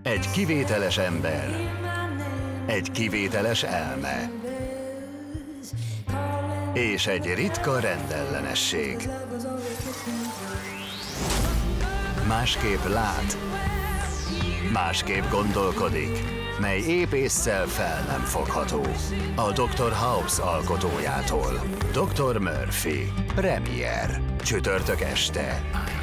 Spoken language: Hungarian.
Egy kivételes ember. Egy kivételes elme. És egy ritka rendellenesség. Másképp lát, másképp gondolkodik, mely épp ésszel fel nem fogható. A Dr. House alkotójától. Dr. Murphy. Premier. Csütörtök este.